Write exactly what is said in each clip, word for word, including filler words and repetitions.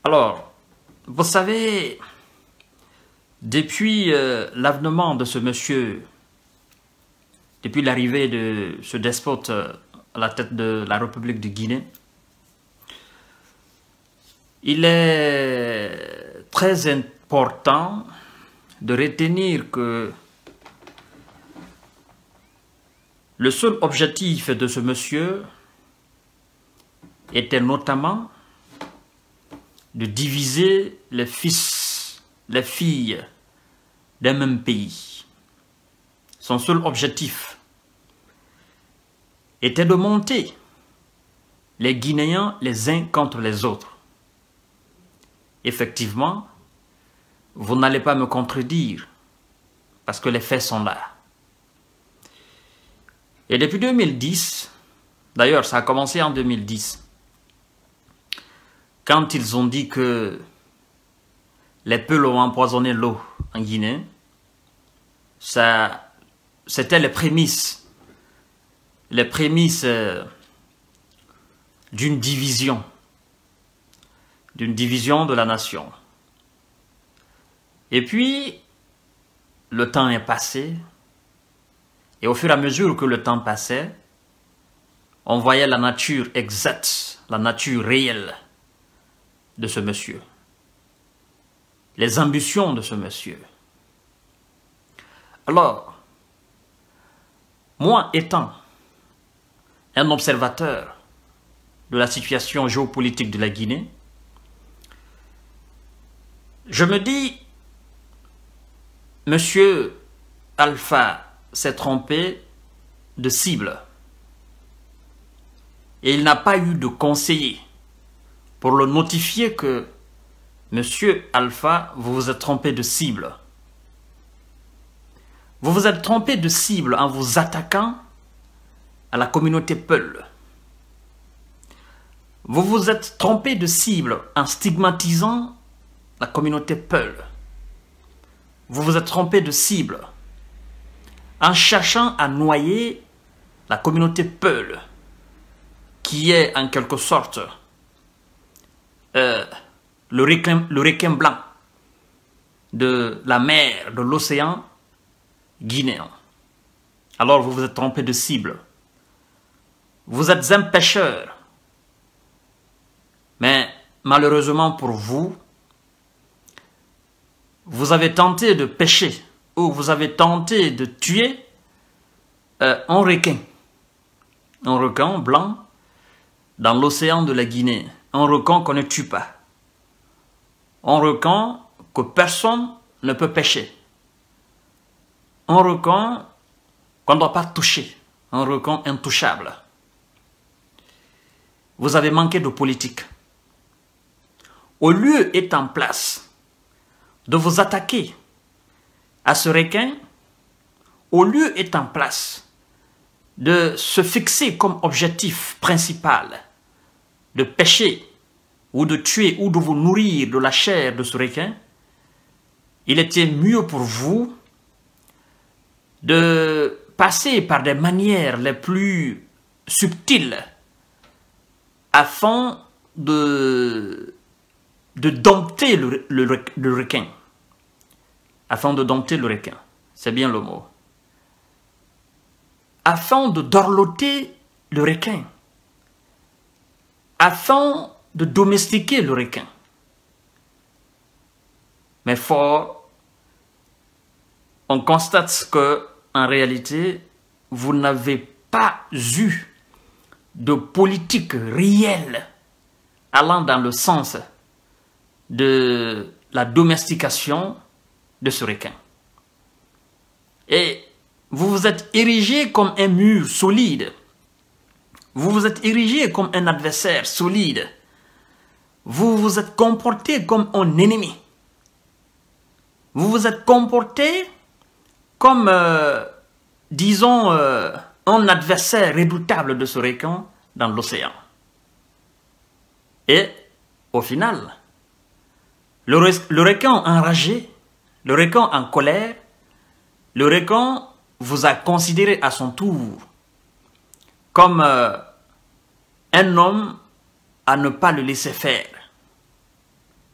Alors, vous savez, depuis euh, l'avènement de ce monsieur, depuis l'arrivée de ce despote euh, à la tête de la République de Guinée, il est très important de retenir que le seul objectif de ce monsieur était notamment de diviser les fils, les filles d'un même pays. Son seul objectif était de monter les Guinéens les uns contre les autres. Effectivement, vous n'allez pas me contredire parce que les faits sont là. Et depuis deux mille dix, d'ailleurs ça a commencé en deux mille dix, quand ils ont dit que les Peuls ont empoisonné l'eau en Guinée, ça, c'était les prémices, les prémices euh, d'une division, d'une division de la nation. Et puis, le temps est passé, et au fur et à mesure que le temps passait, on voyait la nature exacte, la nature réelle de ce monsieur, les ambitions de ce monsieur. Alors, moi étant un observateur de la situation géopolitique de la Guinée, je me dis, monsieur Alpha s'est trompé de cible et il n'a pas eu de conseiller pour le notifier que monsieur Alpha, vous vous êtes trompé de cible. Vous vous êtes trompé de cible en vous attaquant à la communauté Peul. Vous vous êtes trompé de cible en stigmatisant la communauté Peul. Vous vous êtes trompé de cible en cherchant à noyer la communauté Peul, qui est en quelque sorte euh, le, requin, le requin blanc de la mer, de l'océan guinéen. Alors vous vous êtes trompé de cible. Vous êtes un pêcheur. Mais malheureusement pour vous, vous avez tenté de pêcher ou vous avez tenté de tuer euh, un requin. Un requin blanc dans l'océan de la Guinée. Un requin qu'on ne tue pas. Un requin que personne ne peut pêcher. Un requin qu'on ne doit pas toucher. Un requin intouchable. Vous avez manqué de politique. Au lieu est en place de vous attaquer à ce requin, au lieu est en place de se fixer comme objectif principal de pêcher ou de tuer ou de vous nourrir de la chair de ce requin, il était mieux pour vous de passer par des manières les plus subtiles afin de, de dompter le, le, le requin. Afin de dompter le requin. C'est bien le mot. Afin de dorloter le requin. Afin de domestiquer le requin. Mais fort, on constate que, en réalité, vous n'avez pas eu de politique réelle allant dans le sens de la domestication de ce requin. Et vous vous êtes érigé comme un mur solide. Vous vous êtes érigé comme un adversaire solide. Vous vous êtes comporté comme un ennemi. Vous vous êtes comporté comme, euh, disons, euh, un adversaire redoutable de ce requin dans l'océan. Et, au final, le, le requin enragé, le requin en colère, le requin vous a considéré à son tour comme euh, un homme à ne pas le laisser faire.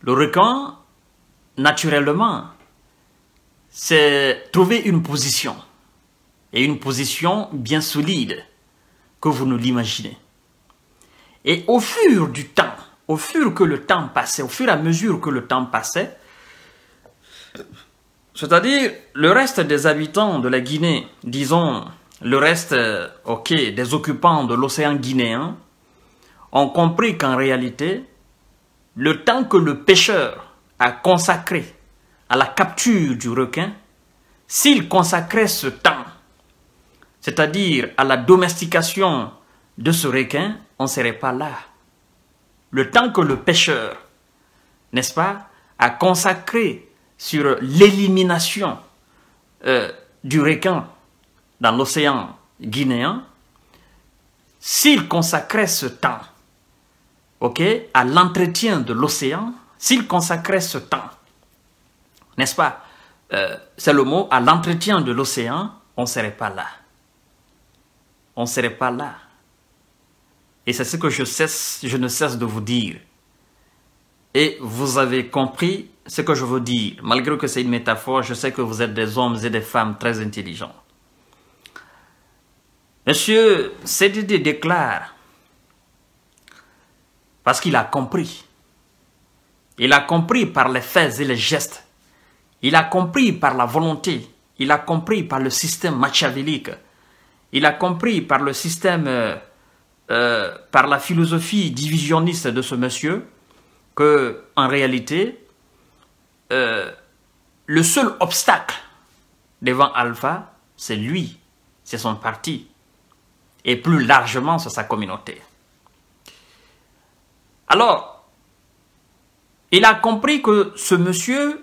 Le requin, naturellement, c'est trouver une position. Et une position bien solide, que vous ne l'imaginez. Et au fur du temps, au fur que le temps passait, au fur et à mesure que le temps passait, c'est-à-dire le reste des habitants de la Guinée, disons le reste, euh, ok, des occupants de l'océan guinéen, ont compris qu'en réalité, le temps que le pêcheur a consacré à la capture du requin, s'il consacrait ce temps, c'est-à-dire à la domestication de ce requin, on ne serait pas là. Le temps que le pêcheur, n'est-ce pas, a consacré sur l'élimination euh, du requin dans l'océan guinéen, s'il consacrait ce temps, ok, à l'entretien de l'océan, s'il consacrait ce temps, n'est-ce pas, euh, c'est le mot, à l'entretien de l'océan, on ne serait pas là. On ne serait pas là. Et c'est ce que je, cesse, je ne cesse de vous dire. Et vous avez compris ce que je veux dire. Malgré que c'est une métaphore, je sais que vous êtes des hommes et des femmes très intelligents. Monsieur C D D déclare, parce qu'il a compris. Il a compris par les faits et les gestes. Il a compris par la volonté. Il a compris par le système machiavélique. Il a compris par le système, euh, euh, par la philosophie divisionniste de ce monsieur, que en réalité, euh, le seul obstacle devant Alpha, c'est lui, c'est son parti, et plus largement, c'est sa communauté. Alors, il a compris que ce monsieur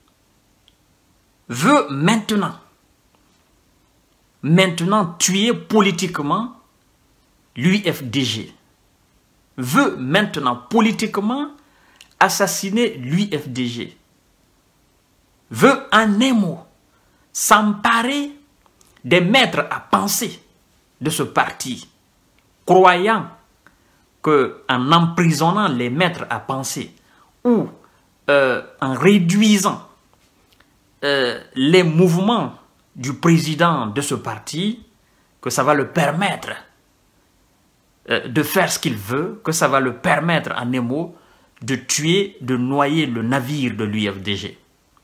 veut maintenant, maintenant tuer politiquement l'U F D G, veut maintenant politiquement assassiner l'U F D G, veut en un mot s'emparer des maîtres à penser de ce parti, croyant qu'en emprisonnant les maîtres à penser ou euh, en réduisant euh, les mouvements du président de ce parti, que ça va le permettre euh, de faire ce qu'il veut, que ça va le permettre en un mot de tuer, de noyer le navire de l'U F D G.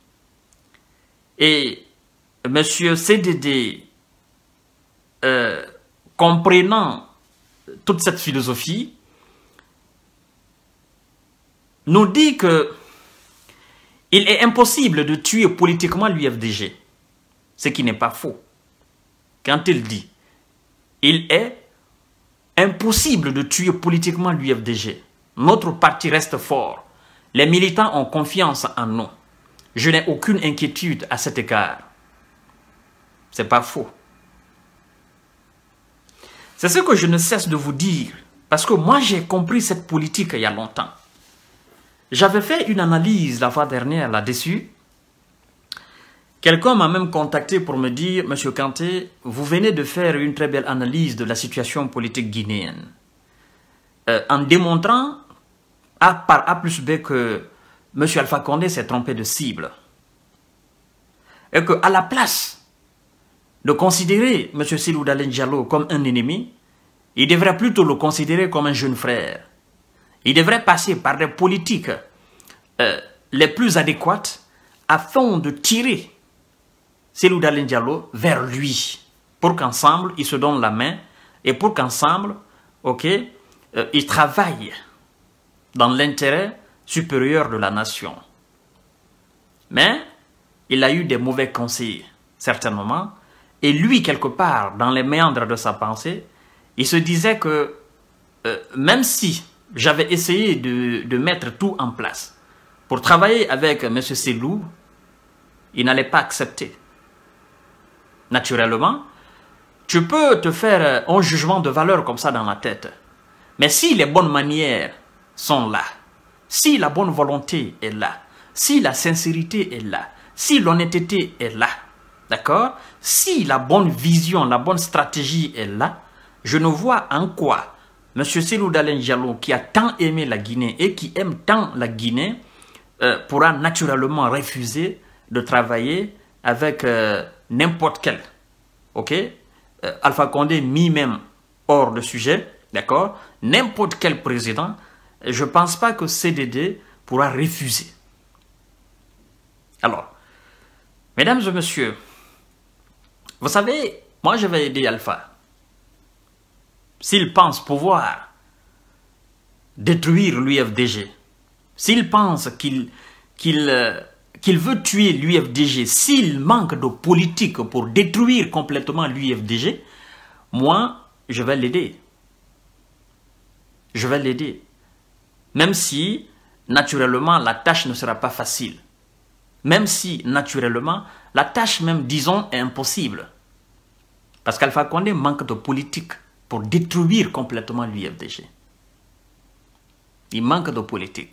Et M. C D D, euh, comprenant toute cette philosophie, nous dit que il est impossible de tuer politiquement l'U F D G. Ce qui n'est pas faux. Quand il dit, il est impossible de tuer politiquement l'U F D G. Notre parti reste fort. Les militants ont confiance en nous. Je n'ai aucune inquiétude à cet égard. C'est pas faux. C'est ce que je ne cesse de vous dire. Parce que moi, j'ai compris cette politique il y a longtemps. J'avais fait une analyse la fois dernière là-dessus. Quelqu'un m'a même contacté pour me dire, Monsieur Kanté, vous venez de faire une très belle analyse de la situation politique guinéenne. Euh, en démontrant A par A plus B que M. Alpha Condé s'est trompé de cible. Et qu'à la place de considérer M. Cellou Dalein Diallo comme un ennemi, il devrait plutôt le considérer comme un jeune frère. Il devrait passer par des politiques euh, les plus adéquates afin de tirer Cellou Dalein Diallo vers lui, pour qu'ensemble, ils se donnent la main et pour qu'ensemble, ok, euh, ils travaillent dans l'intérêt supérieur de la nation. Mais il a eu des mauvais conseils, certainement, et lui, quelque part, dans les méandres de sa pensée, il se disait que euh, même si j'avais essayé de, de mettre tout en place pour travailler avec M. Cellou, il n'allait pas accepter. Naturellement, tu peux te faire un jugement de valeur comme ça dans la tête. Mais si les bonnes manières sont là, si la bonne volonté est là, si la sincérité est là, si l'honnêteté est là, d'accord? Si la bonne vision, la bonne stratégie est là, je ne vois en quoi M. Cellou Dalein Diallo, qui a tant aimé la Guinée et qui aime tant la Guinée, euh, pourra naturellement refuser de travailler avec euh, n'importe quel. Ok, euh, Alpha Condé mis même hors de sujet, d'accord? N'importe quel président, je ne pense pas que C D D pourra refuser. Alors, mesdames et messieurs, vous savez, moi je vais aider Alpha. S'il pense pouvoir détruire l'U F D G, s'il pense qu'il qu'il euh, qu'il veut tuer l'U F D G, s'il manque de politique pour détruire complètement l'U F D G, moi, je vais l'aider. Je vais l'aider. Même si, naturellement, la tâche ne sera pas facile. Même si, naturellement, la tâche même, disons, est impossible. Parce qu'Alpha Condé manque de politique pour détruire complètement l'U F D G. Il manque de politique.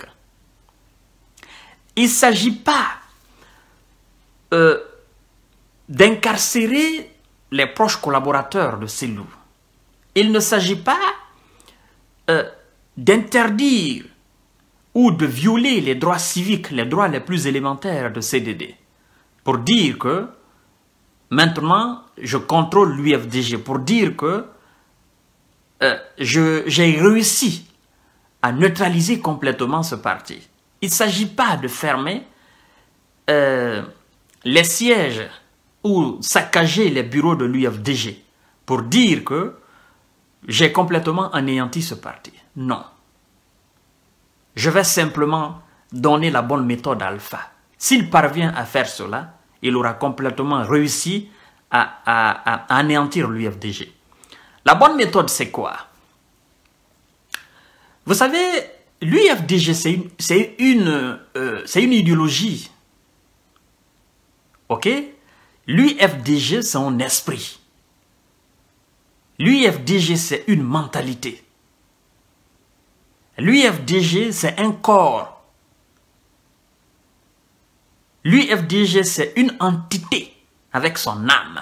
Il ne s'agit pas euh, d'incarcérer les proches collaborateurs de Cellou. Il ne s'agit pas euh, d'interdire ou de violer les droits civiques, les droits les plus élémentaires de C D D. Pour dire que maintenant, je contrôle l'U F D G. Pour dire que euh, j'ai réussi à neutraliser complètement ce parti. Il ne s'agit pas de fermer euh, les sièges ou saccager les bureaux de l'U F D G pour dire que j'ai complètement anéanti ce parti. Non. Je vais simplement donner la bonne méthode à Alpha. S'il parvient à faire cela, il aura complètement réussi à, à, à anéantir l'U F D G. La bonne méthode, c'est quoi? Vous savez, l'U F D G, c'est une, c'est une, euh, c'est une idéologie. Ok? L'U F D G, c'est un esprit. L'U F D G, c'est une mentalité. L'U F D G, c'est un corps. L'U F D G, c'est une entité avec son âme.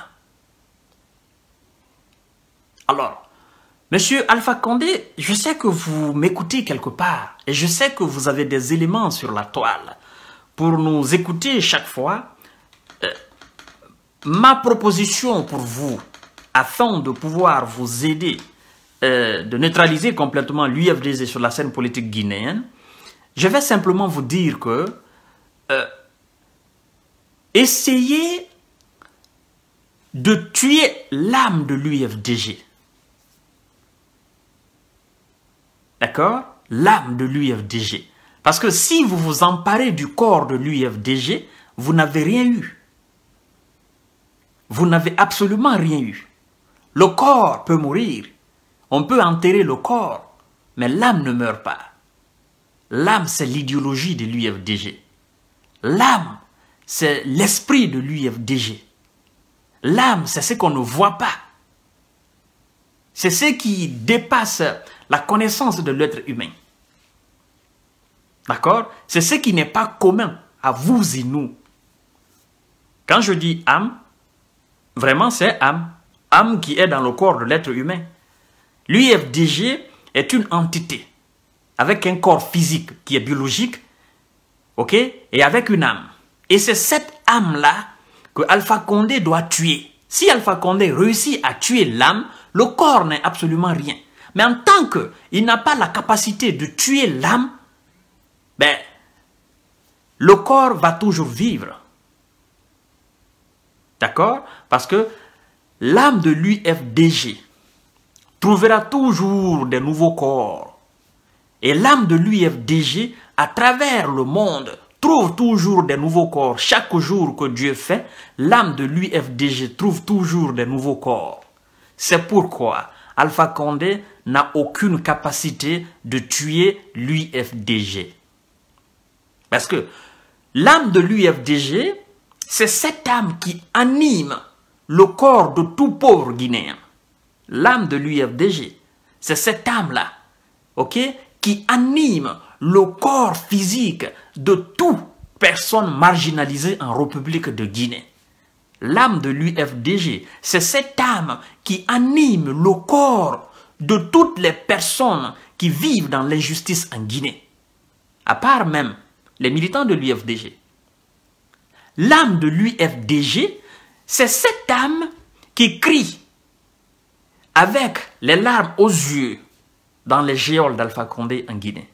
Alors, Monsieur Alpha Condé, je sais que vous m'écoutez quelque part et je sais que vous avez des éléments sur la toile pour nous écouter chaque fois. Euh, ma proposition pour vous, afin de pouvoir vous aider euh, de neutraliser complètement l'U F D G sur la scène politique guinéenne, je vais simplement vous dire que euh, essayez de tuer l'âme de l'U F D G. D'accord? L'âme de l'U F D G. Parce que si vous vous emparez du corps de l'U F D G, vous n'avez rien eu. Vous n'avez absolument rien eu. Le corps peut mourir. On peut enterrer le corps. Mais l'âme ne meurt pas. L'âme, c'est l'idéologie de l'U F D G. L'âme, c'est l'esprit de l'U F D G. L'âme, c'est ce qu'on ne voit pas. C'est ce qui dépasse la connaissance de l'être humain. D'accord? C'est ce qui n'est pas commun à vous et nous. Quand je dis âme, vraiment c'est âme. Âme qui est dans le corps de l'être humain. L'U F D G est une entité avec un corps physique qui est biologique, ok, et avec une âme. Et c'est cette âme-là que Alpha Condé doit tuer. Si Alpha Condé réussit à tuer l'âme, le corps n'est absolument rien. Mais en tant qu'il n'a pas la capacité de tuer l'âme, ben, le corps va toujours vivre. D'accord? Parce que l'âme de l'U F D G trouvera toujours des nouveaux corps. Et l'âme de l'U F D G, à travers le monde, trouve toujours des nouveaux corps. Chaque jour que Dieu fait, l'âme de l'U F D G trouve toujours des nouveaux corps. C'est pourquoi Alpha Condé n'a aucune capacité de tuer l'U F D G. Parce que l'âme de l'U F D G, c'est cette âme qui anime le corps de tout pauvre Guinéen. L'âme de l'U F D G, c'est cette âme-là, ok, qui anime le corps physique de toute personne marginalisée en République de Guinée. L'âme de l'U F D G, c'est cette âme qui anime le corps de toutes les personnes qui vivent dans l'injustice en Guinée. À part même les militants de l'U F D G. L'âme de l'U F D G, c'est cette âme qui crie avec les larmes aux yeux dans les geôles d'Alpha Condé en Guinée.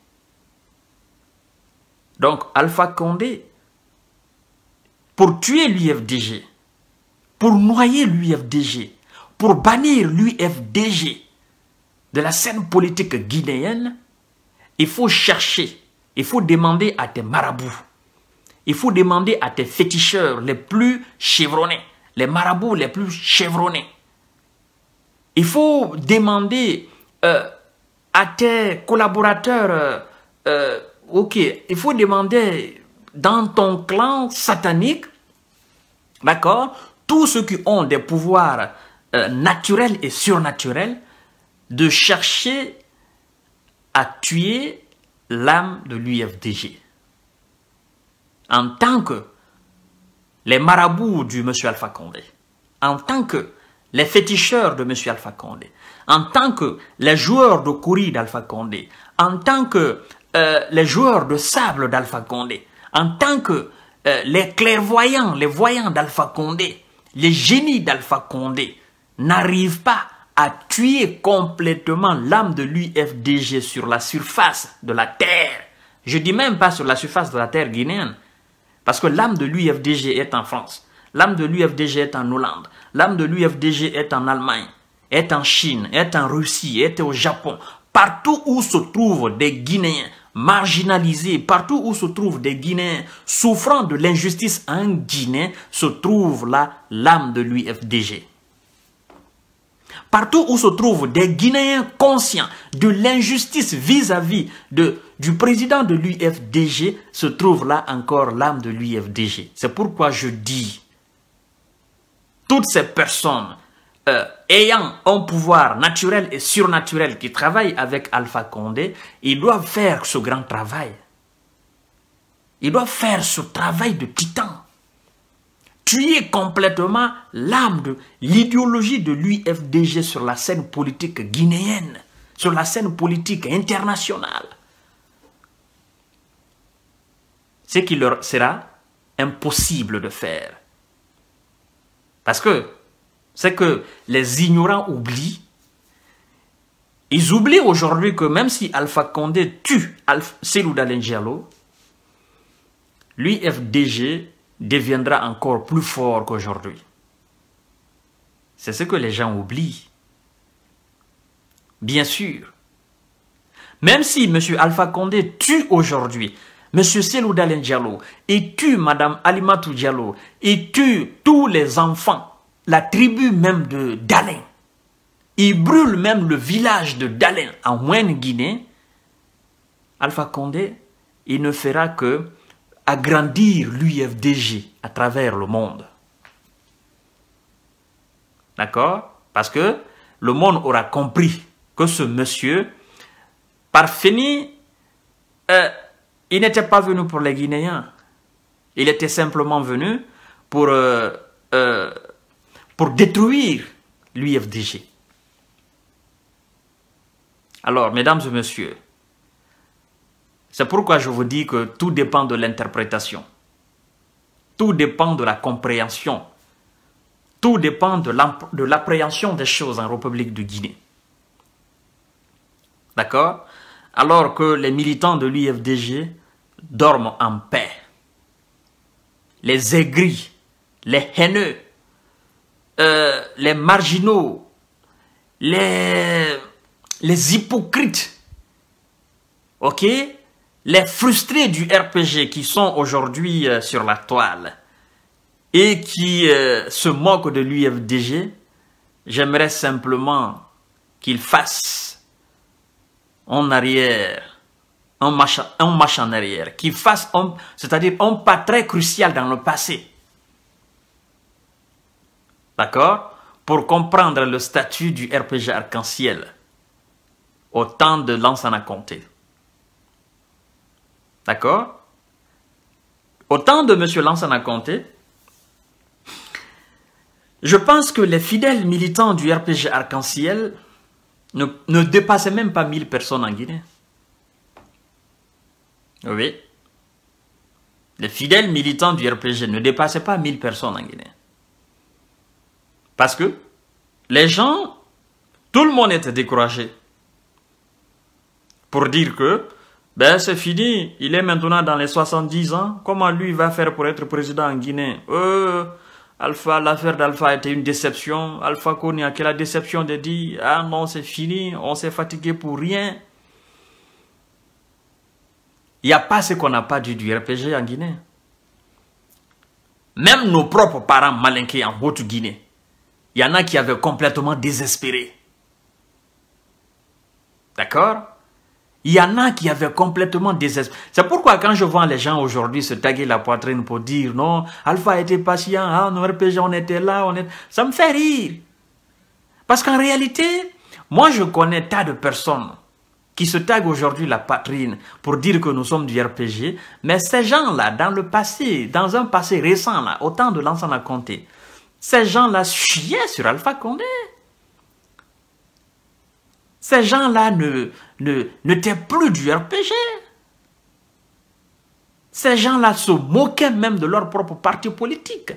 Donc, Alpha Condé, pour tuer l'U F D G, pour noyer l'U F D G, pour bannir l'U F D G de la scène politique guinéenne, il faut chercher, il faut demander à tes marabouts, il faut demander à tes féticheurs les plus chevronnés, les marabouts les plus chevronnés. Il faut demander euh, à tes collaborateurs, euh, euh, ok, il faut demander dans ton clan satanique, d'accord, tous ceux qui ont des pouvoirs euh, naturels et surnaturels, de chercher à tuer l'âme de l'U F D G. En tant que les marabouts du monsieur Alpha Condé, en tant que les féticheurs de monsieur Alpha Condé, en tant que les joueurs de Kouri d'Alpha Condé, en tant que euh, les joueurs de sable d'Alpha Condé, en tant que euh, les clairvoyants, les voyants d'Alpha Condé, les génies d'Alpha Condé n'arrivent pas à tuer complètement l'âme de l'U F D G sur la surface de la terre. Je dis même pas sur la surface de la terre guinéenne, parce que l'âme de l'U F D G est en France, l'âme de l'U F D G est en Hollande, l'âme de l'U F D G est en Allemagne, est en Chine, est en Russie, est au Japon. Partout où se trouvent des Guinéens marginalisés, partout où se trouvent des Guinéens souffrant de l'injustice en Guinée, se trouve là l'âme de l'U F D G. Partout où se trouvent des Guinéens conscients de l'injustice vis-à-vis de, du président de l'U F D G, se trouve là encore l'âme de l'U F D G. C'est pourquoi je dis, toutes ces personnes euh, ayant un pouvoir naturel et surnaturel qui travaillent avec Alpha Condé, ils doivent faire ce grand travail. Ils doivent faire ce travail de titan. Tuer complètement l'âme de l'idéologie de l'U F D G sur la scène politique guinéenne, sur la scène politique internationale. Ce qui leur sera impossible de faire. Parce que c'est que les ignorants oublient. Ils oublient aujourd'hui que même si Alpha Condé tue Cellou Dalein Diallo, l'U F D G deviendra encore plus fort qu'aujourd'hui. C'est ce que les gens oublient. Bien sûr. Même si M. Alpha Condé tue aujourd'hui M. Cellou Dalein Diallo et tue Mme Alimatou Diallo et tue tous les enfants, la tribu même de Dalein, il brûle même le village de Dalein en Moyenne-Guinée, Alpha Condé, il ne fera que agrandir l'U F D G à travers le monde. D'accord? Parce que le monde aura compris que ce monsieur, par fini, euh, il n'était pas venu pour les Guinéens. Il était simplement venu pour, euh, euh, pour détruire l'U F D G. Alors, mesdames et messieurs, c'est pourquoi je vous dis que tout dépend de l'interprétation. Tout dépend de la compréhension. Tout dépend de l'appréhension des choses en République de Guinée. D'accord? Alors que les militants de l'U F D G dorment en paix. Les aigris, les haineux, euh, les marginaux, les, les hypocrites, ok? Les frustrés du R P G qui sont aujourd'hui euh, sur la toile et qui euh, se moquent de l'U F D G, j'aimerais simplement qu'ils fassent en arrière, un marche, un marche en arrière, qu'ils fassent, c'est-à-dire un pas très crucial dans le passé. D'accord? Pour comprendre le statut du R P G Arc-en-Ciel au temps de Lansana Conté. D'accord? Au temps de M. Lansana Conté, je pense que les fidèles militants du R P G Arc-en-Ciel ne, ne dépassaient même pas mille personnes en Guinée. Oui. les fidèles militants du R P G ne dépassaient pas mille personnes en Guinée. Parce que les gens, tout le monde était découragé pour dire que ben c'est fini, il est maintenant dans les soixante-dix ans, comment lui va faire pour être président en Guinée? euh, Alpha, l'affaire d'Alpha était une déception. Alpha Konya, que la déception de dire, ah non, c'est fini, on s'est fatigué pour rien. Il n'y a pas ce qu'on n'a pas dit du R P G en Guinée. Même nos propres parents malinqués en Haute-Guinée, il y en a qui avaient complètement désespéré. D'accord? Il y en a qui avaient complètement désespéré. C'est pourquoi quand je vois les gens aujourd'hui se taguer la poitrine pour dire non, Alpha était patient, hein, nos R P G on était là, on est... ça me fait rire. Parce qu'en réalité, moi je connais tas de personnes qui se taguent aujourd'hui la poitrine pour dire que nous sommes du R P G, mais ces gens-là, dans le passé, dans un passé récent, là, au temps de Lansana Conté, ces gens-là chiaient sur Alpha Condé. Ces gens-là ne, ne, n'étaient plus du R P G. Ces gens-là se moquaient même de leur propre parti politique.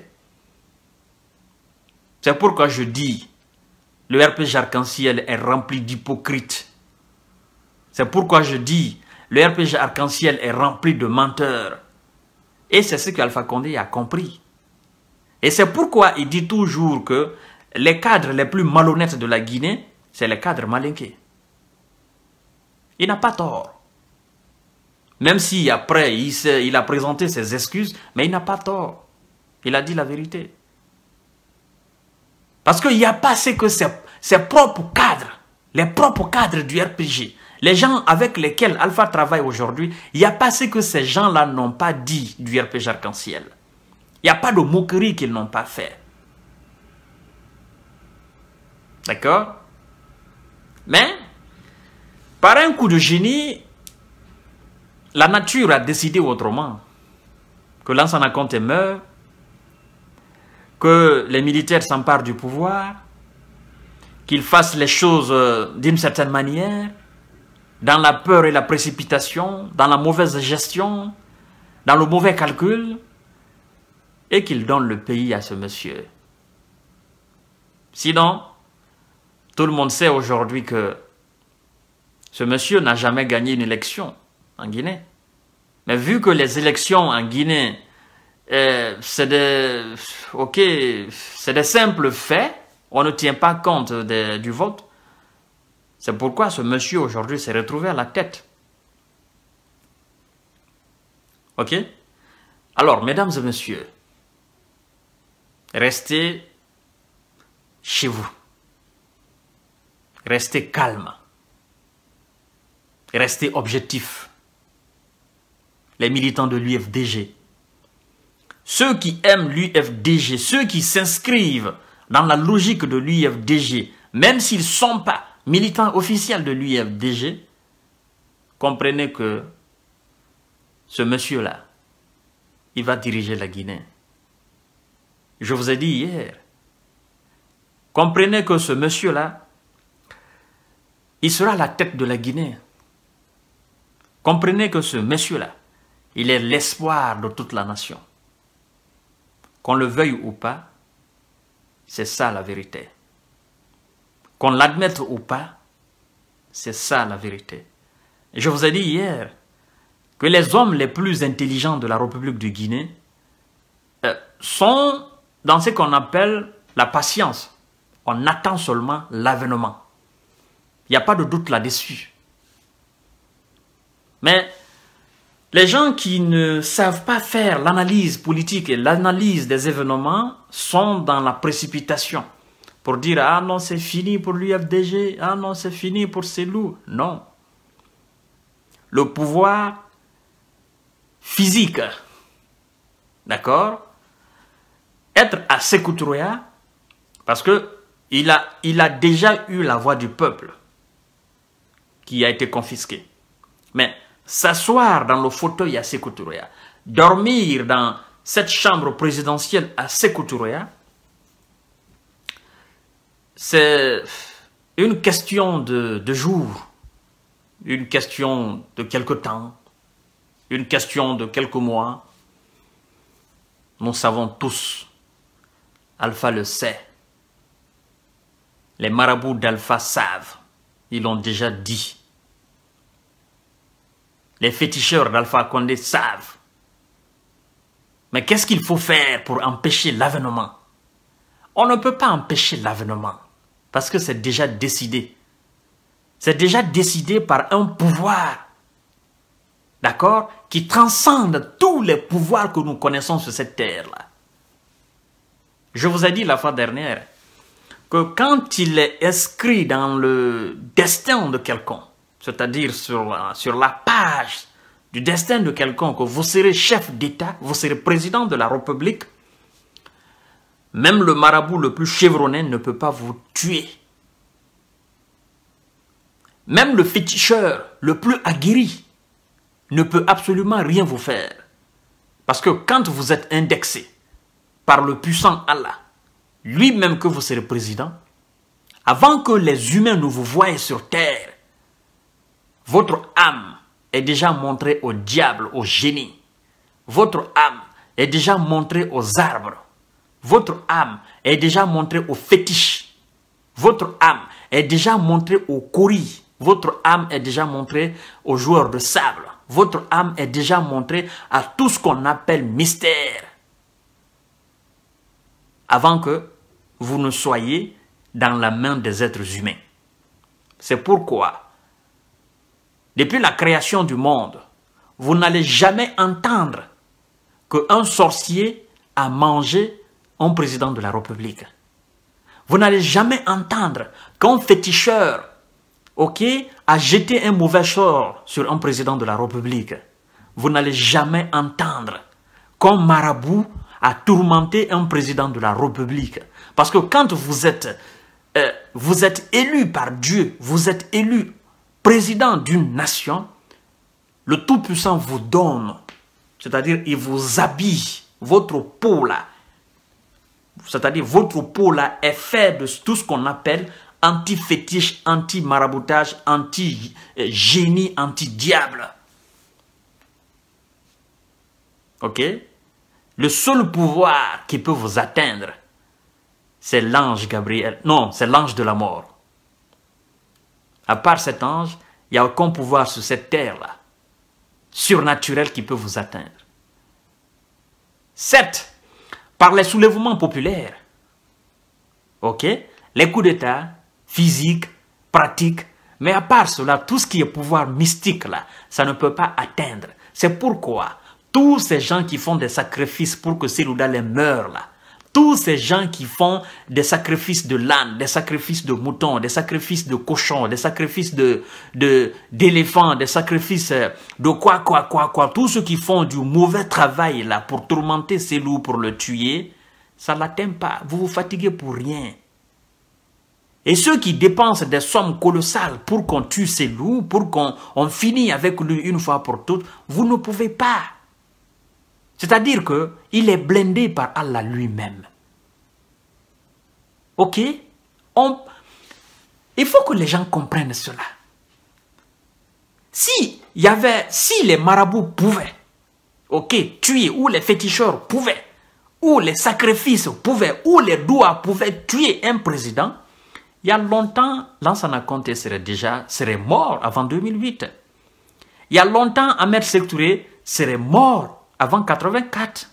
C'est pourquoi je dis, le R P G Arc-en-Ciel est rempli d'hypocrites. C'est pourquoi je dis, le R P G Arc-en-Ciel est rempli de menteurs. Et c'est ce qu'Alpha Condé a compris. Et c'est pourquoi il dit toujours que les cadres les plus malhonnêtes de la Guinée, c'est les cadres malinqués. Il n'a pas tort. Même si après, il, il a présenté ses excuses, mais il n'a pas tort. Il a dit la vérité. Parce qu'il n'y a pas ce que ses, ses propres cadres, les propres cadres du R P G, les gens avec lesquels Alpha travaille aujourd'hui, il n'y a pas ce que ces gens-là n'ont pas dit du R P G Arc-en-Ciel. Il n'y a pas de moquerie qu'ils n'ont pas fait. D'accord? Mais, par un coup de génie, la nature a décidé autrement. Que Lansana Conté meurt, que les militaires s'emparent du pouvoir, qu'ils fassent les choses d'une certaine manière, dans la peur et la précipitation, dans la mauvaise gestion, dans le mauvais calcul, et qu'ils donnent le pays à ce monsieur. Sinon, tout le monde sait aujourd'hui que ce monsieur n'a jamais gagné une élection en Guinée. Mais vu que les élections en Guinée, euh, c'est des, ok, c'est des simples faits, on ne tient pas compte de, du vote. C'est pourquoi ce monsieur aujourd'hui s'est retrouvé à la tête. Ok? Alors, mesdames et messieurs, restez chez vous. Restez calme. Restez objectif. Les militants de l'U F D G. Ceux qui aiment l'U F D G, ceux qui s'inscrivent dans la logique de l'U F D G, même s'ils ne sont pas militants officiels de l'U F D G, comprenez que ce monsieur-là, il va diriger la Guinée. Je vous ai dit hier, comprenez que ce monsieur-là, il sera la tête de la Guinée. Comprenez que ce monsieur-là, il est l'espoir de toute la nation. Qu'on le veuille ou pas, c'est ça la vérité. Qu'on l'admette ou pas, c'est ça la vérité. Et je vous ai dit hier que les hommes les plus intelligents de la République de Guinée euh, sont dans ce qu'on appelle la patience. On attend seulement l'avènement. Il n'y a pas de doute là-dessus. Mais les gens qui ne savent pas faire l'analyse politique et l'analyse des événements sont dans la précipitation. Pour dire, ah non, c'est fini pour l'U F D G, ah non, c'est fini pour Cellou. Non. Le pouvoir physique, d'accord, être à Sékou Touré, parce que il a, il a déjà eu la voix du peuple qui a été confisquée. Mais s'asseoir dans le fauteuil à Sékou Touré, dormir dans cette chambre présidentielle à Sékou Touré, c'est une question de, de jours, une question de quelque temps, une question de quelques mois. nous savons tous, Alpha le sait, les marabouts d'Alpha savent, ils l'ont déjà dit. Les féticheurs d'Alpha Condé savent. Mais qu'est-ce qu'il faut faire pour empêcher l'avènement? On ne peut pas empêcher l'avènement, parce que c'est déjà décidé. C'est déjà décidé par un pouvoir, d'accord, qui transcende tous les pouvoirs que nous connaissons sur cette terre-là. Je vous ai dit la fois dernière que quand il est inscrit dans le destin de quelqu'un, c'est-à-dire sur, sur la page du destin de quelqu'un, que vous serez chef d'État, vous serez président de la République, même le marabout le plus chevronné ne peut pas vous tuer. Même le féticheur le plus aguerri ne peut absolument rien vous faire. Parce que quand vous êtes indexé par le puissant Allah, lui-même que vous serez président, avant que les humains ne vous voient sur terre, votre âme est déjà montrée au diable, au génie. Votre âme est déjà montrée aux arbres. Votre âme est déjà montrée aux fétiches. Votre âme est déjà montrée aux coris. Votre âme est déjà montrée aux joueurs de sable. Votre âme est déjà montrée à tout ce qu'on appelle mystère. Avant que vous ne soyez dans la main des êtres humains. C'est pourquoi, depuis la création du monde, vous n'allez jamais entendre qu'un sorcier a mangé un président de la République. Vous n'allez jamais entendre qu'un féticheur, ok, a jeté un mauvais sort sur un président de la République. Vous n'allez jamais entendre qu'un marabout a tourmenté un président de la République. Parce que quand vous êtes, euh, vous êtes élu par Dieu, vous êtes élu président d'une nation, le Tout-Puissant vous donne, c'est-à-dire il vous habille, votre peau là, c'est-à-dire votre peau là est fait de tout ce qu'on appelle anti-fétiche, anti-maraboutage, anti-génie, anti-diable. Ok? Le seul pouvoir qui peut vous atteindre, c'est l'ange Gabriel. Non, c'est l'ange de la mort. À part cet ange, il n'y a aucun pouvoir sur cette terre-là, surnaturel, qui peut vous atteindre. Certes, par les soulèvements populaires, ok, les coups d'État, physiques, pratiques, mais à part cela, tout ce qui est pouvoir mystique, là, ça ne peut pas atteindre. C'est pourquoi tous ces gens qui font des sacrifices pour que Selouda les meure, là, tous ces gens qui font des sacrifices de l'âne, des sacrifices de moutons, des sacrifices de cochons, des sacrifices de, de, d'éléphants, des sacrifices de quoi, quoi, quoi, quoi, tous ceux qui font du mauvais travail là pour tourmenter Selou, pour le tuer, ça ne l'atteint pas. Vous vous fatiguez pour rien. Et ceux qui dépensent des sommes colossales pour qu'on tue Selou, pour qu'on on finisse avec lui une fois pour toutes, vous ne pouvez pas. C'est-à-dire qu'il est blindé par Allah lui-même. Ok? On... Il faut que les gens comprennent cela. Si, y avait, si les marabouts pouvaient, ok, tuer, ou les féticheurs pouvaient, ou les sacrifices pouvaient, ou les doigts pouvaient tuer un président, il y a longtemps, Lansana Conté serait déjà serait mort avant deux mille huit. Il y a longtemps, Ahmed Sékou Touré serait mort avant quatre-vingt-quatre.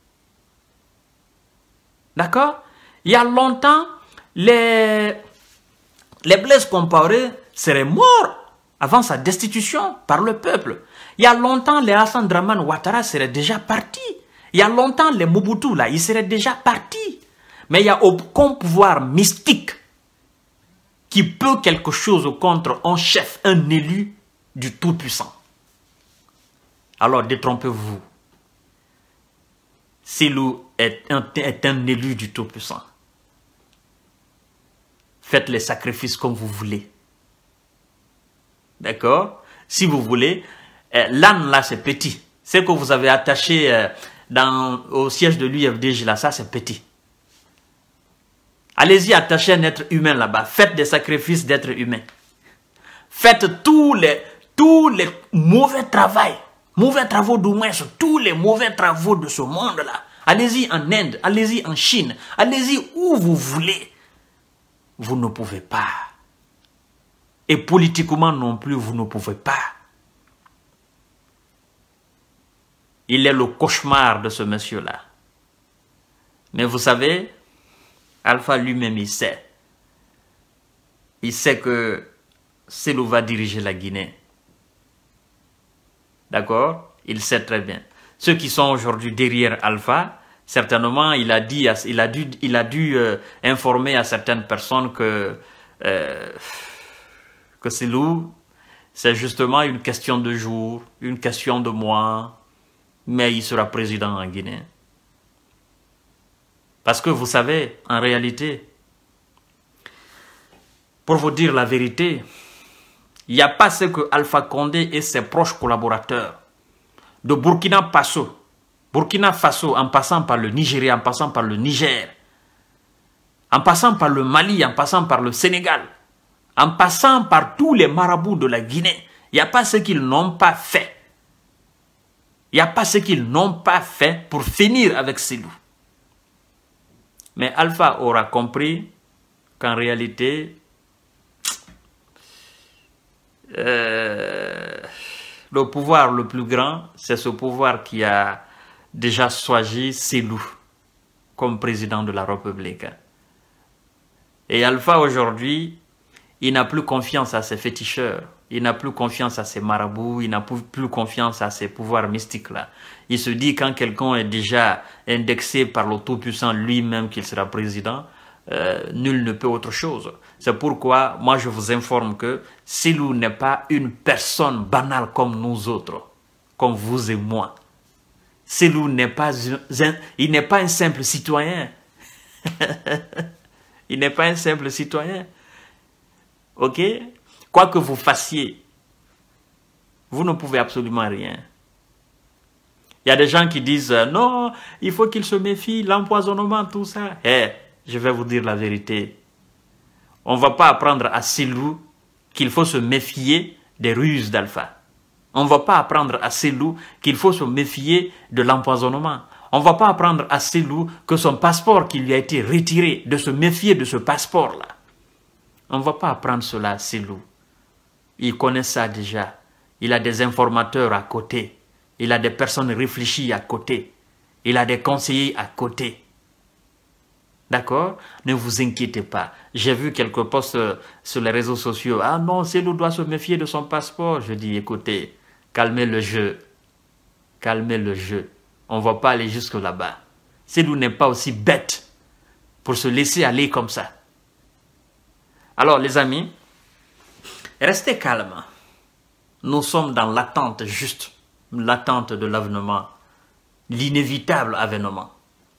D'accord? Il y a longtemps, les, les Blaise Compaoré seraient morts avant sa destitution par le peuple. Il y a longtemps, les Hassan Draman Ouattara seraient déjà partis. Il y a longtemps, les Mobutu, là, ils seraient déjà partis. Mais il n'y a aucun pouvoir mystique qui peut quelque chose contre un chef, un élu du Tout-Puissant. Alors détrompez-vous. Selou est un, est un élu du Tout-Puissant. Faites les sacrifices comme vous voulez. D'accord? Si vous voulez, euh, l'âne là c'est petit. Ce que vous avez attaché euh, dans, au siège de l'U F D G là, ça c'est petit. Allez-y attacher un être humain là-bas. Faites des sacrifices d'êtres humains. Faites tous les, tous les mauvais travaux. Mauvais travaux du moins, tous les mauvais travaux de ce monde-là. Allez-y en Inde, allez-y en Chine, allez-y où vous voulez. Vous ne pouvez pas. Et politiquement non plus, vous ne pouvez pas. Il est le cauchemar de ce monsieur-là. Mais vous savez, Alpha lui-même, il sait. Il sait que Cellou va diriger la Guinée. D'accord? Il sait très bien. Ceux qui sont aujourd'hui derrière Alpha, certainement, il a, dit, il a dû, il a dû euh, informer à certaines personnes que, euh, que Cellou, c'est justement une question de jour, une question de mois, mais il sera président en Guinée. Parce que vous savez, en réalité, pour vous dire la vérité, il n'y a pas ce que Alpha Condé et ses proches collaborateurs de Burkina Faso, Burkina Faso en passant par le Nigeria, en passant par le Niger, en passant par le Mali, en passant par le Sénégal, en passant par tous les marabouts de la Guinée, il n'y a pas ce qu'ils n'ont pas fait. Il n'y a pas ce qu'ils n'ont pas fait pour finir avec Cellou. Mais Alpha aura compris qu'en réalité, euh, le pouvoir le plus grand, c'est ce pouvoir qui a déjà choisi Cellou comme président de la République. Et Alpha aujourd'hui, il n'a plus confiance à ses féticheurs, il n'a plus confiance à ses marabouts, il n'a plus confiance à ses pouvoirs mystiques-là. Il se dit quand quelqu'un est déjà indexé par le Tout-Puissant lui-même qu'il sera président, euh, nul ne peut autre chose. C'est pourquoi moi je vous informe que Cellou n'est pas une personne banale comme nous autres, comme vous et moi. Cellou n'est pas un, il n'est pas un simple citoyen. Il n'est pas un simple citoyen. Ok? Quoi que vous fassiez, vous ne pouvez absolument rien. Il y a des gens qui disent, euh, non, il faut qu'il se méfie, l'empoisonnement, tout ça. Eh, hey, je vais vous dire la vérité. On ne va pas apprendre à Cellou qu'il faut se méfier des ruses d'Alpha. On ne va pas apprendre à Cellou qu'il faut se méfier de l'empoisonnement. On ne va pas apprendre à Cellou que son passeport qui lui a été retiré, de se méfier de ce passeport-là. On ne va pas apprendre cela à Cellou. Il connaît ça déjà. Il a des informateurs à côté. Il a des personnes réfléchies à côté. Il a des conseillers à côté. D'accord? Ne vous inquiétez pas. J'ai vu quelques posts sur les réseaux sociaux. Ah non, Cellou doit se méfier de son passeport. Je dis, écoutez, calmez le jeu. Calmez le jeu. On ne va pas aller jusque là-bas. Cellou n'est pas aussi bête pour se laisser aller comme ça. Alors, les amis, restez calmes. Nous sommes dans l'attente juste, l'attente de l'avènement, l'inévitable avènement.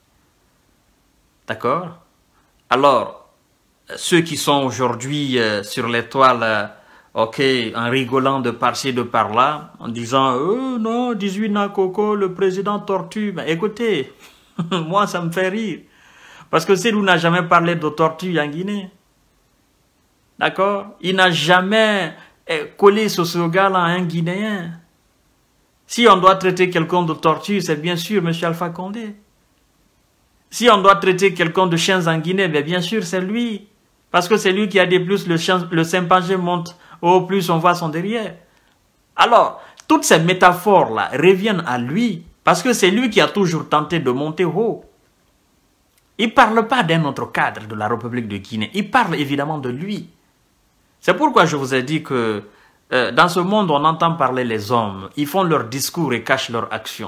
D'accord? Alors, ceux qui sont aujourd'hui euh, sur l'étoile, euh, ok, en rigolant de par-ci, de par-là, en disant, oh non, dix-huit Nakoko, le président tortue. Mais écoutez, moi, ça me fait rire. Parce que Cellou n'a jamais parlé de tortue en Guinée. D'accord? Il n'a jamais collé ce slogan à un Guinéen. Si on doit traiter quelqu'un de tortue, c'est bien sûr M. Alpha Condé. Si on doit traiter quelqu'un de chien en Guinée, bien, bien sûr c'est lui. Parce que c'est lui qui a dit plus le, chien, le chimpanzé monte, au plus on voit son derrière. Alors, toutes ces métaphores-là reviennent à lui. Parce que c'est lui qui a toujours tenté de monter haut. Il ne parle pas d'un autre cadre de la République de Guinée. Il parle évidemment de lui. C'est pourquoi je vous ai dit que euh, dans ce monde, on entend parler les hommes. Ils font leur discours et cachent leurs actions.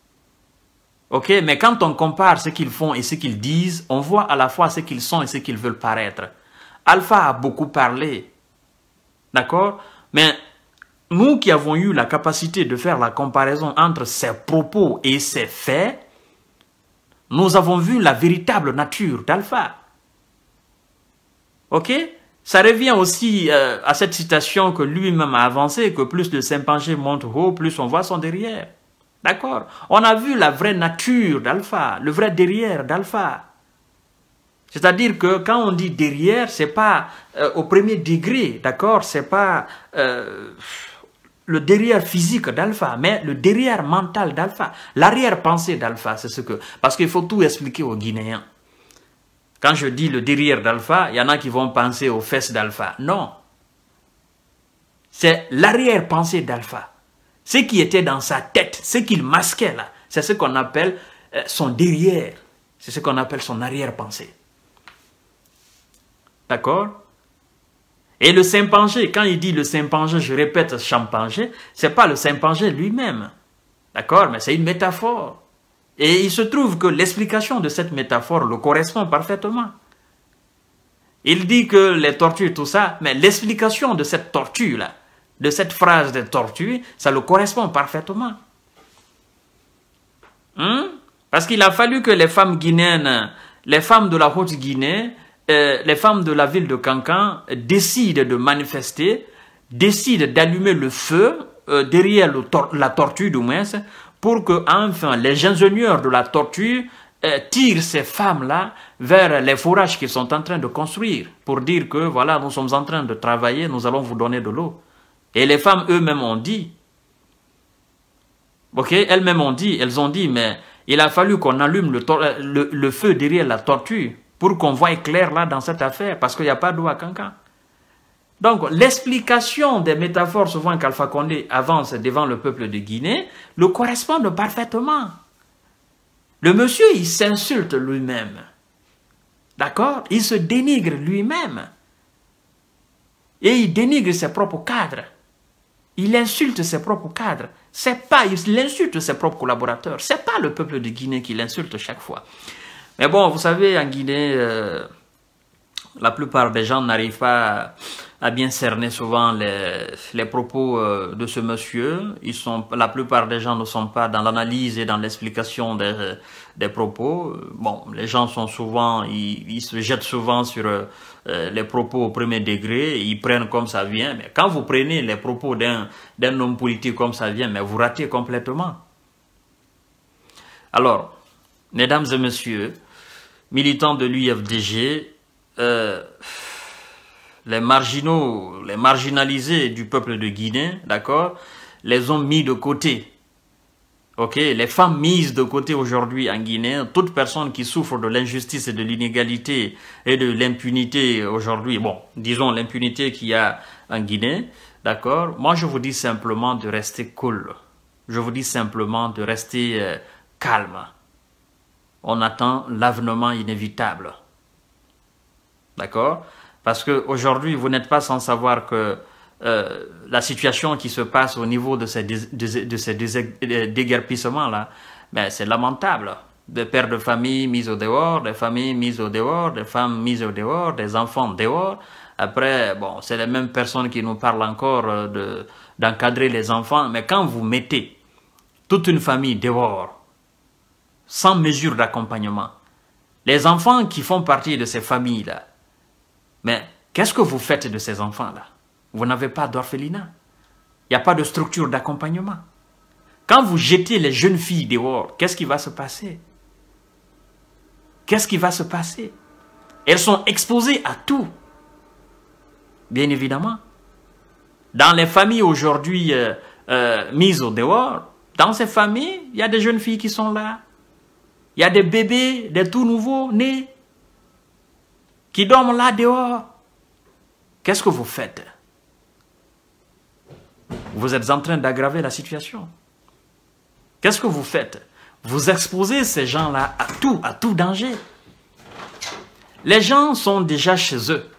Ok? Mais quand on compare ce qu'ils font et ce qu'ils disent, on voit à la fois ce qu'ils sont et ce qu'ils veulent paraître. Alpha a beaucoup parlé. D'accord? Mais nous qui avons eu la capacité de faire la comparaison entre ses propos et ses faits, nous avons vu la véritable nature d'Alpha. Ok? Ça revient aussi euh, à cette citation que lui-même a avancée, que plus le chimpanzé monte haut, plus on voit son derrière. D'accord? On a vu la vraie nature d'Alpha, le vrai derrière d'Alpha. C'est-à-dire que quand on dit derrière, c'est pas euh, au premier degré, d'accord? C'est pas euh, le derrière physique d'Alpha, mais le derrière mental d'Alpha, l'arrière-pensée d'Alpha, c'est ce que... Parce qu'il faut tout expliquer aux Guinéens. Quand je dis le derrière d'Alpha, il y en a qui vont penser aux fesses d'Alpha. Non. C'est l'arrière-pensée d'Alpha. Ce qui était dans sa tête, ce qu'il masquait là, c'est ce qu'on appelle euh, son derrière. C'est ce qu'on appelle son arrière-pensée. D'accord? Et le Saint-Pangé, quand il dit le Saint-Pangé, je répète Champangé, ce n'est pas le Saint-Pangé lui-même. D'accord? Mais c'est une métaphore. Et il se trouve que l'explication de cette métaphore le correspond parfaitement. Il dit que les tortues, tout ça, mais l'explication de cette tortue-là, de cette phrase de tortue, ça le correspond parfaitement. Hum? Parce qu'il a fallu que les femmes guinéennes, les femmes de la Haute-Guinée, euh, les femmes de la ville de Cancan décident de manifester, décident d'allumer le feu euh, derrière le tor la tortue du moins, pour que enfin les ingénieurs de la tortue euh, tirent ces femmes-là vers les forages qu'ils sont en train de construire, pour dire que voilà, nous sommes en train de travailler, nous allons vous donner de l'eau. Et les femmes eux-mêmes ont dit, ok, elles-mêmes ont dit, elles ont dit, mais il a fallu qu'on allume le, le, le feu derrière la tortue pour qu'on voie clair là dans cette affaire, parce qu'il n'y a pas d'eau à Cancan. Donc, l'explication des métaphores souvent qu'Alpha Condé avance devant le peuple de Guinée le correspond parfaitement. Le monsieur, il s'insulte lui-même. D'accord? Il se dénigre lui-même. Et il dénigre ses propres cadres. Il insulte ses propres cadres. C'est pas, il insulte ses propres collaborateurs. C'est pas le peuple de Guinée qui l'insulte chaque fois. Mais bon, vous savez, en Guinée, euh, la plupart des gens n'arrivent pas à bien cerner souvent les, les propos euh, de ce monsieur. Ils sont, la plupart des gens ne sont pas dans l'analyse et dans l'explication des, des propos. Bon, les gens sont souvent, ils, ils se jettent souvent sur euh, les propos au premier degré, ils prennent comme ça vient. Mais quand vous prenez les propos d'un d'un homme politique comme ça vient, mais vous ratez complètement. Alors, mesdames et messieurs, militants de l'U F D G, euh, les marginaux, les marginalisés du peuple de Guinée, d'accord, les ont mis de côté. Ok, les femmes mises de côté aujourd'hui en Guinée, toute personne qui souffre de l'injustice et de l'inégalité et de l'impunité aujourd'hui, bon, disons l'impunité qu'il y a en Guinée, d'accord, moi je vous dis simplement de rester cool. Je vous dis simplement de rester euh, calme. On attend l'avènement inévitable. D'accord? Parce qu'aujourd'hui, vous n'êtes pas sans savoir que euh, la situation qui se passe au niveau de ces, de, de ces déguerpissements-là, ben, c'est lamentable. Des pères de famille mis au dehors, des familles mises au dehors, des femmes mises au dehors, des enfants dehors. Après, bon, c'est les mêmes personnes qui nous parlent encore de, d'encadrer les enfants. Mais quand vous mettez toute une famille dehors, sans mesure d'accompagnement, les enfants qui font partie de ces familles-là, mais qu'est-ce que vous faites de ces enfants-là? Vous n'avez pas d'orphelinat. Il n'y a pas de structure d'accompagnement. Quand vous jetez les jeunes filles dehors, qu'est-ce qui va se passer? Qu'est-ce qui va se passer? Elles sont exposées à tout. Bien évidemment. Dans les familles aujourd'hui euh, euh, mises au dehors, dans ces familles, il y a des jeunes filles qui sont là. Il y a des bébés, des tout nouveaux nés, qui dorment là dehors. Qu'est-ce que vous faites? Vous êtes en train d'aggraver la situation. Qu'est-ce que vous faites? Vous exposez ces gens-là à tout, à tout danger. Les gens sont déjà chez eux.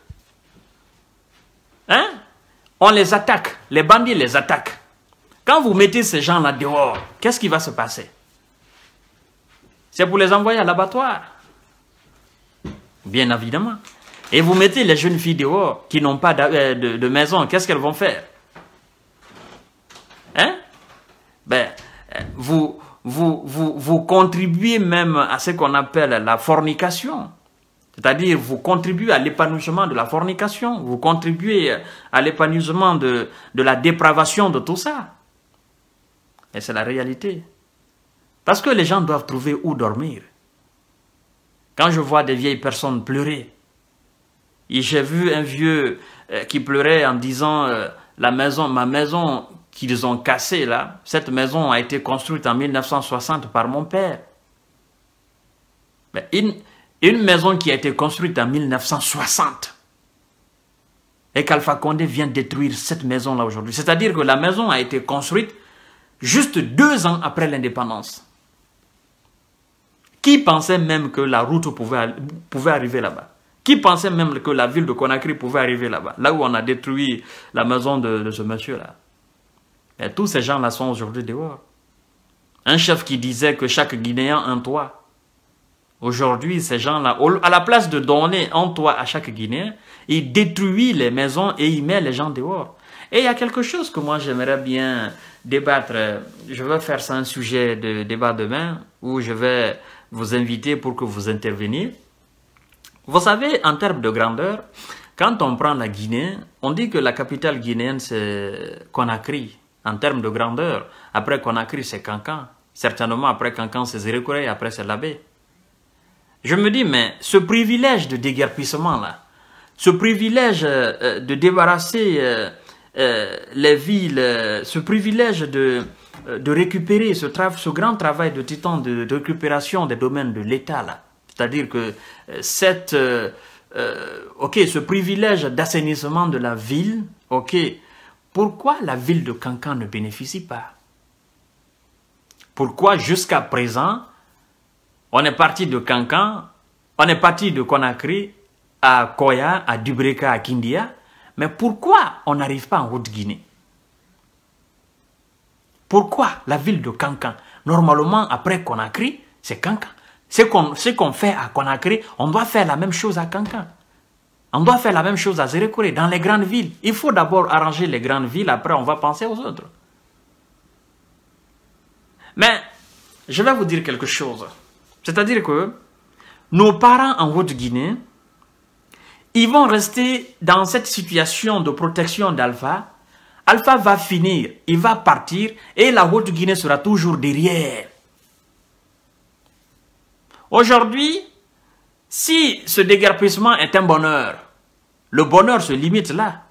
Hein? On les attaque, les bandits les attaquent. Quand vous mettez ces gens-là dehors, qu'est-ce qui va se passer? C'est pour les envoyer à l'abattoir. Bien évidemment. Et vous mettez les jeunes filles dehors qui n'ont pas de, de, de maison, qu'est-ce qu'elles vont faire? Hein? Ben, vous, vous, vous, vous contribuez même à ce qu'on appelle la fornication. C'est-à-dire, vous contribuez à l'épanouissement de la fornication. Vous contribuez à l'épanouissement de, de la dépravation de tout ça. Et c'est la réalité. Parce que les gens doivent trouver où dormir. Quand je vois des vieilles personnes pleurer, et j'ai vu un vieux euh, qui pleurait en disant euh, la maison, ma maison qu'ils ont cassée là, cette maison a été construite en mille neuf cent soixante par mon père. Mais une, une maison qui a été construite en mille neuf cent soixante et qu'Alpha Condé vient détruire cette maison-là aujourd'hui. C'est-à-dire que la maison a été construite juste deux ans après l'indépendance. Qui pensait même que la route pouvait, pouvait arriver là-bas? Qui pensait même que la ville de Conakry pouvait arriver là-bas? Là où on a détruit la maison de, de ce monsieur-là. Et tous ces gens-là sont aujourd'hui dehors. Un chef qui disait que chaque Guinéen a un toit. Aujourd'hui, ces gens-là, à la place de donner un toit à chaque Guinéen, ils détruisent les maisons et ils mettent les gens dehors. Et il y a quelque chose que moi j'aimerais bien débattre. Je vais faire ça un sujet de débat demain où je vais vous inviter pour que vous interveniez. Vous savez, en termes de grandeur, quand on prend la Guinée, on dit que la capitale guinéenne c'est Conakry. En termes de grandeur, après Conakry c'est Kankan. Certainement après Kankan c'est Zérékoré, après c'est Labé. Je me dis, mais ce privilège de déguerpissement-là, ce privilège euh, de débarrasser euh, euh, les villes, euh, ce privilège de, euh, de récupérer ce, ce grand travail de titan de, de récupération des domaines de l'État, là, c'est-à-dire que euh, cette, euh, euh, ok, ce privilège d'assainissement de la ville, ok, pourquoi la ville de Kankan ne bénéficie pas? Pourquoi jusqu'à présent, on est parti de Kankan, on est parti de Conakry à Koya, à Dubreka, à Kindia. Mais pourquoi on n'arrive pas en Haute-Guinée? Pourquoi la ville de Kankan? Normalement, après Conakry, c'est Kankan. Ce qu'on qu'on fait à Conakry, on doit faire la même chose à Kankan. On doit faire la même chose à Zérékoré, dans les grandes villes. Il faut d'abord arranger les grandes villes, après on va penser aux autres. Mais, je vais vous dire quelque chose. C'est-à-dire que nos parents en Haute-Guinée, ils vont rester dans cette situation de protection d'Alpha. Alpha va finir, il va partir et la Haute-Guinée sera toujours derrière. Aujourd'hui, si ce déguerpissement est un bonheur, le bonheur se limite là.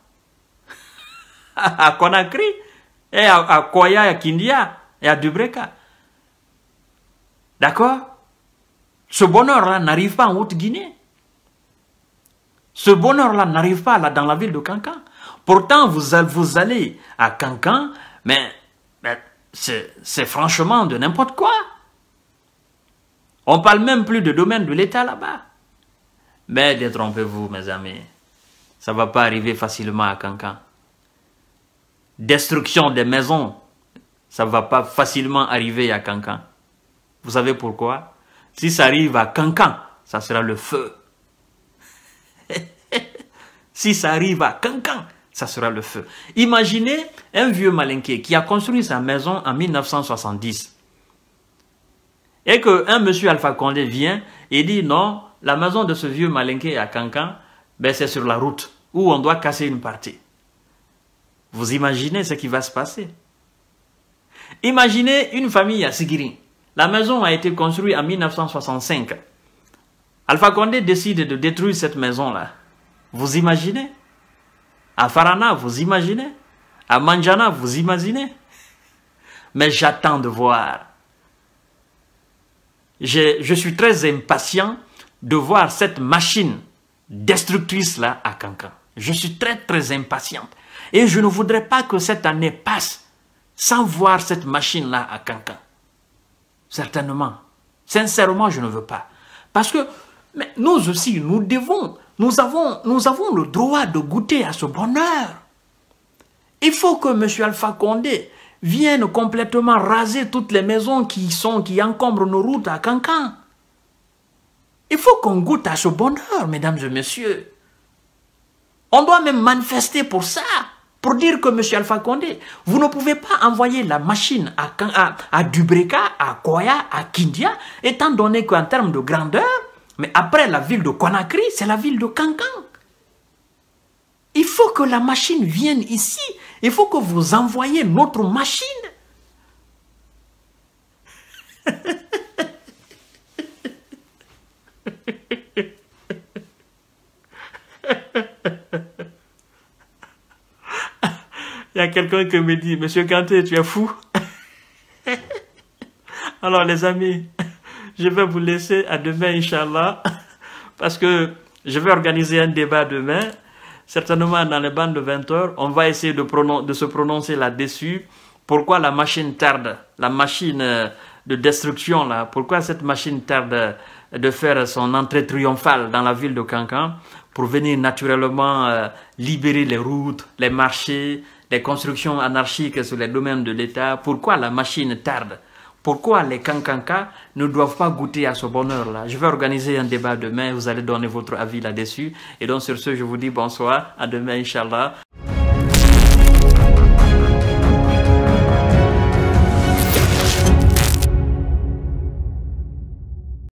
À Conakry, et à, à Koya, à Kindia et à Dubreka. D'accord? Ce bonheur-là n'arrive pas en Haute-Guinée. Ce bonheur-là n'arrive pas là dans la ville de Kankan. Pourtant, vous, vous allez à Kankan, mais, mais c'est franchement de n'importe quoi. On ne parle même plus de domaine de l'État là-bas. Mais détrompez-vous, mes amis. Ça ne va pas arriver facilement à Kankan. Destruction des maisons, ça ne va pas facilement arriver à Kankan. Vous savez pourquoi? Si ça arrive à Kankan, ça sera le feu. Si ça arrive à Kankan, ça sera le feu. Imaginez un vieux malinqué qui a construit sa maison en mille neuf cent soixante-dix. Et qu'un monsieur Alpha Condé vient et dit non, la maison de ce vieux malinqué à Kankan, ben c'est sur la route où on doit casser une partie. Vous imaginez ce qui va se passer? Imaginez une famille à Sigiri. La maison a été construite en mille neuf cent soixante-cinq. Alpha Condé décide de détruire cette maison-là. Vous imaginez? À Farana, vous imaginez? À Manjana, vous imaginez? Mais j'attends de voir. Je, je suis très impatient de voir cette machine destructrice-là à Kankan. Je suis très très impatiente. Et je ne voudrais pas que cette année passe sans voir cette machine-là à Kankan. Certainement. Sincèrement, je ne veux pas. Parce que mais nous aussi, nous devons, nous avons, nous avons le droit de goûter à ce bonheur. Il faut que M. Alpha Condé vienne complètement raser toutes les maisons qui sont, qui encombrent nos routes à Kankan. Il faut qu'on goûte à ce bonheur, mesdames et messieurs. On doit même manifester pour ça. Pour dire que M. Alpha Condé, vous ne pouvez pas envoyer la machine à, à, à Dubreka, à Koya, à Kindia, étant donné qu'en termes de grandeur, mais après la ville de Conakry, c'est la ville de Kankan. Il faut que la machine vienne ici. Il faut que vous envoyiez notre machine. y a quelqu'un qui me dit, Monsieur Kanté, tu es fou. Alors les amis, je vais vous laisser à demain, Inch'Allah, parce que je vais organiser un débat demain, certainement dans les bandes de vingt heures. On va essayer de, de se prononcer là-dessus. Pourquoi la machine tarde, la machine de destruction, là, pourquoi cette machine tarde de faire son entrée triomphale dans la ville de Kankan pour venir naturellement euh, libérer les routes, les marchés, les constructions anarchiques sur les domaines de l'État. Pourquoi la machine tarde? Pourquoi les Kankanka ne doivent pas goûter à ce bonheur-là? Je vais organiser un débat demain, vous allez donner votre avis là-dessus. Et donc sur ce, je vous dis bonsoir, à demain, Inch'Allah.